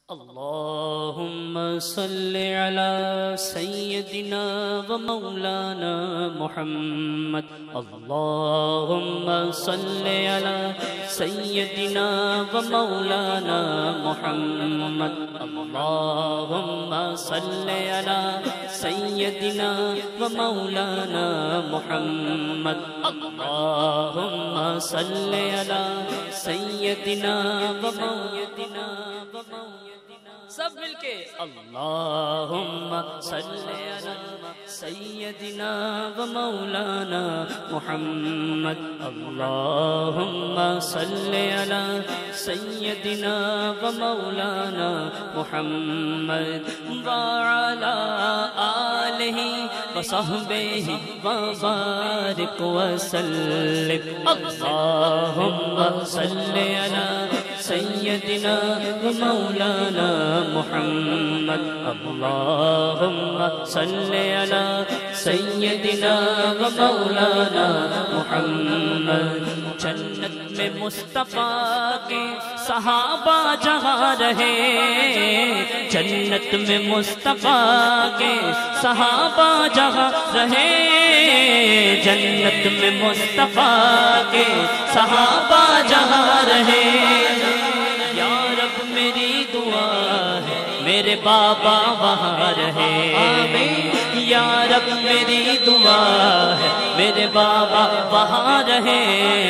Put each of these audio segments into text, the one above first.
اللهم صل على سيدنا ومولانا محمد. اللهم صل على سيدنا ومولانا محمد. اللهم صل على سيدنا ومولانا محمد. اللهم صل على سيدنا ومولانا سب مل کے اللہم صل علی سیدنا و مولانا محمد. اللہم صل علی سیدنا و مولانا محمد وعلی آلہ وصحبہ وبارک وسلم. اللہم صل علی سیدنا و مولانا محمد. اللہم صل علی سیدنا و مولانا محمد. جنت میں مصطفیٰ کے صحابہ جہاں رہے، جنت میں مصطفیٰ کے صحابہ جہاں رہے، جنت میں مصطفیٰ کے صحابہ جہاں رہے. یا رب میری دعا ہے میرے بابا وہاں رہے. یا رب میری دعا ہے میرے بابا وہاں رہے.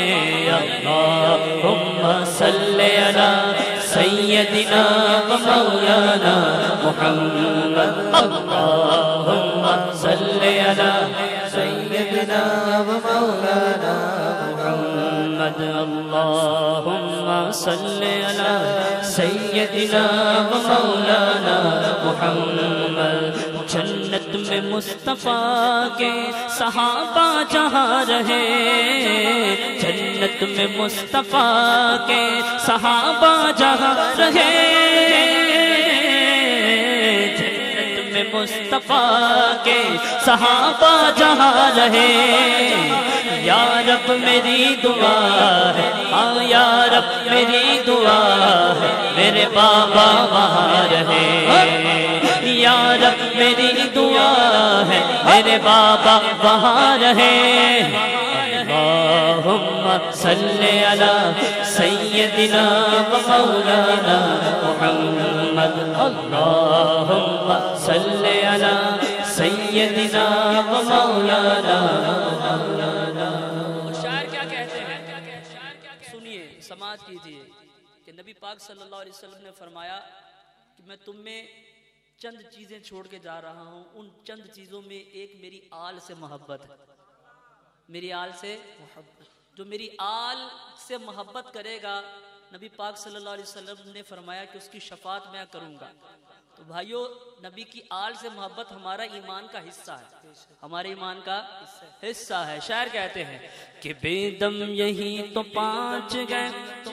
اللہم صل علی سیدنا و مولانا محمد. اللہم صل علی سیدنا و مولانا محمد. اللہم صل علی سیدنا و مولانا محمد. جنت میں مصطفیٰ کے صحابہ جہاں رہے، جنت میں مصطفیٰ کے صحابہ جہاں رہے، جنت میں مصطفیٰ کے صحابہ جہاں رہے. یا رب میری دعا ہے، ہاں یا رب میری دعا ہے میرے بابا وہاں رہے. یا رب میری دعا ہے میرے بابا وہاں رہے. اللہم صل علی سیدنا و مولانا محمد. اللہم صل علی سیدنا و مولانا محمد. شاعر کیا کہتے ہیں سنیے، سماعت کیجیے کہ نبی پاک صلی اللہ علیہ وسلم نے فرمایا کہ میں تم میں چند چیزیں چھوڑ کے جا رہا ہوں. ان چند چیزوں میں ایک میری آل سے محبت ہے. میری آل سے محبت، جو میری آل سے محبت کرے گا، نبی پاک صلی اللہ علیہ وسلم نے فرمایا کہ اس کی شفاعت میں کروں گا. تو بھائیو، نبی کی آل سے محبت ہمارا ایمان کا حصہ ہے، ہمارے ایمان کا حصہ ہے. شاعر کہتے ہیں کہ بے دم یہی تو پانچ گئے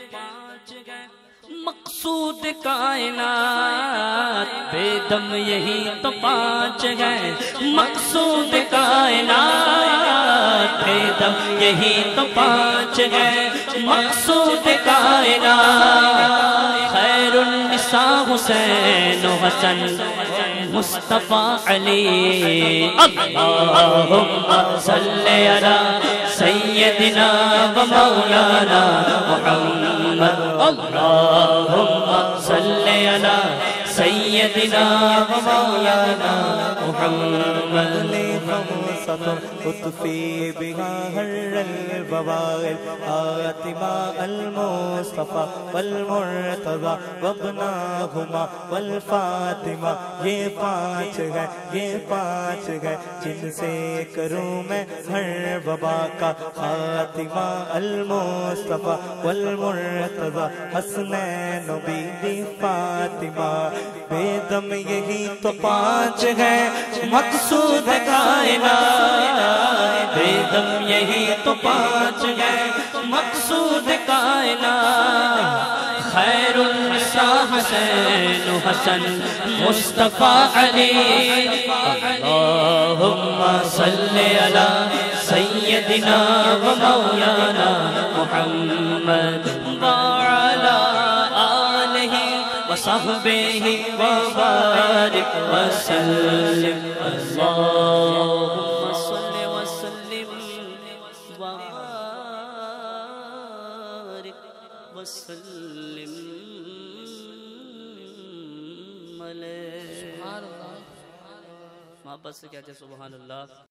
مقصود کائنات. بے دم یہی تو پانچ گئے مقصود کائنات. بے دم یہی تو پانچ گئے مقصود کائنات. خیر النساء حسین و حسن مصطفیٰ علی. اللہم صل علی سیدنا و مولانا محمد. اللہم صل علی سیدنا و مولانا محمد. اطفی بها حر البوائل آتما المصطفى والمرتضى وابناهما والفاطمہ. یہ پانچ ہے، یہ پانچ ہے جن سے کروں میں ہر وبا کا خاتمہ. المصطفى والمرتضى حسنین و بی بی فاطمہ. بے دم یہی تو پانچ ہے مقصود کائنات. بے دم یہی تو پانچ ہے مقصود کائنات. خیر النساء حسین و حسن مصطفیٰ علی. اللہم صل علی سیدنا و مولانا محمد وعلی آلہ صحبه وبارك وسلم اللهم صل وسلم وبارك وسلم علیہ. محبت سے کہتے سبحان اللہ.